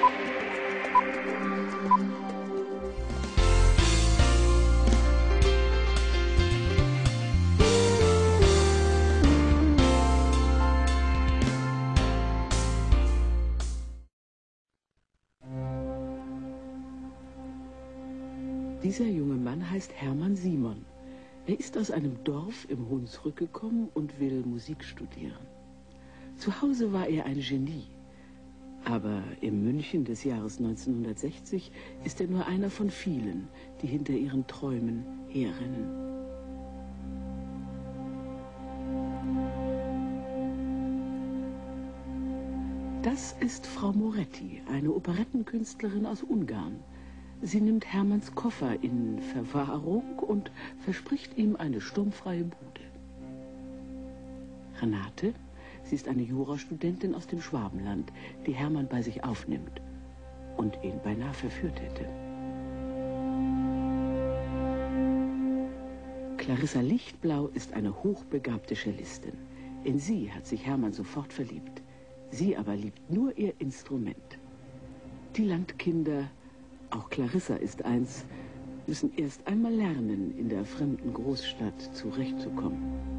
Dieser junge Mann heißt Hermann Simon. Er ist aus einem Dorf im Hunsrück gekommen und will Musik studieren. Zu Hause war er ein Genie. Aber im München des Jahres 1960 ist er nur einer von vielen, die hinter ihren Träumen herrennen. Das ist Frau Moretti, eine Operettenkünstlerin aus Ungarn. Sie nimmt Hermanns Koffer in Verwahrung und verspricht ihm eine sturmfreie Bude. Renate, sie ist eine Jurastudentin aus dem Schwabenland, die Hermann bei sich aufnimmt und ihn beinahe verführt hätte. Clarissa Lichtblau ist eine hochbegabte Cellistin. In sie hat sich Hermann sofort verliebt. Sie aber liebt nur ihr Instrument. Die Landkinder, auch Clarissa ist eins, müssen erst einmal lernen, in der fremden Großstadt zurechtzukommen.